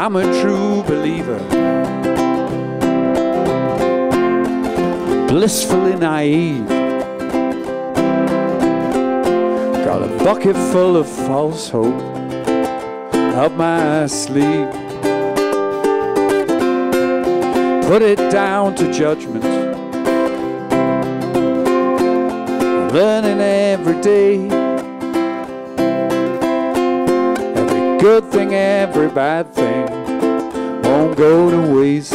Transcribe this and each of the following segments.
I'm a true believer, blissfully naive. Got a bucket full of false hope up my sleeve. Put it down to judgment, learning every day. Every good thing, every bad thing won't go to waste.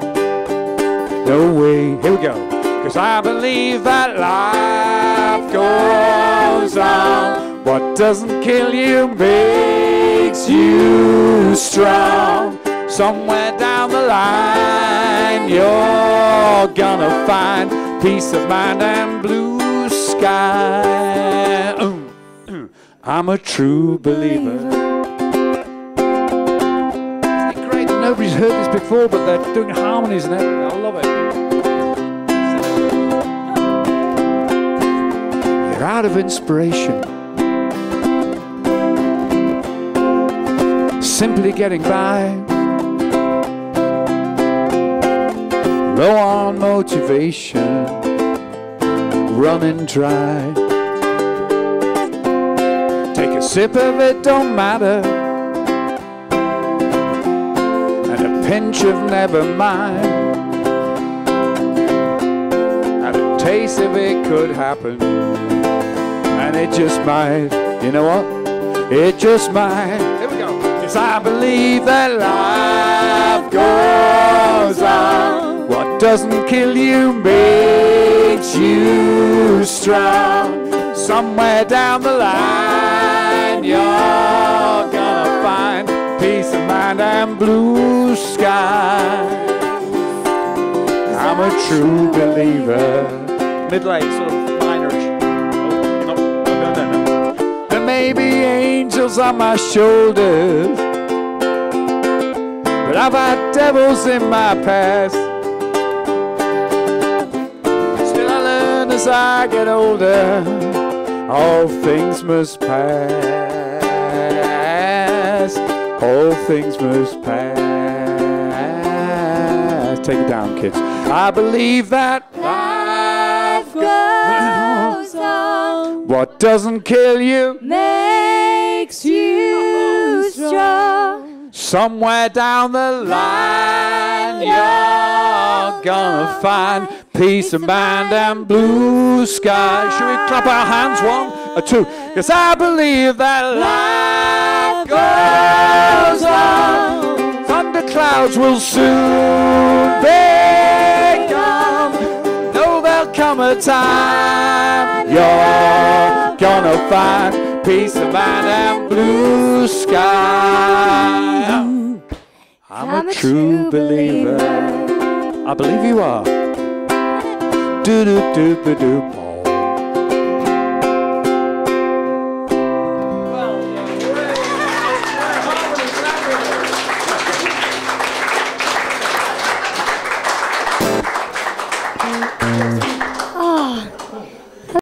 No way. Here we go. 'Cause I believe that life goes on. What doesn't kill you makes you strong. Somewhere down the line you're gonna find peace of mind and blue sky. I'm a true believer. Isn't it great that nobody's heard this before, but they're doing harmonies and everything? I love it. You're out of inspiration, simply getting by, low on motivation, running dry. Take a sip of it, don't matter, and a pinch of never mind, and a taste of it could happen, and it just might. You know what? It just might. Here we go. 'Cause I believe that life goes on. What doesn't kill you makes you strong. Somewhere down the line you're gonna find peace of mind and blue sky. I'm a true believer. Mid-late, sort of minorish. Oh, no. There may be angels on my shoulders, but I've had devils in my past. Still I learn as I get older, all things must pass. All things must pass. Take it down, kids. I believe that life goes on. What doesn't kill you makes you strong. Somewhere down the line you're gonna find peace of mind and blue sky. Should we clap our hands? 1 or 2? 'Cause I believe that life goes on. Thunder clouds will soon be gone. No, there'll come a time you're gonna find peace of mind and blue sky. I'm a true believer. I believe you are. Do do do do do.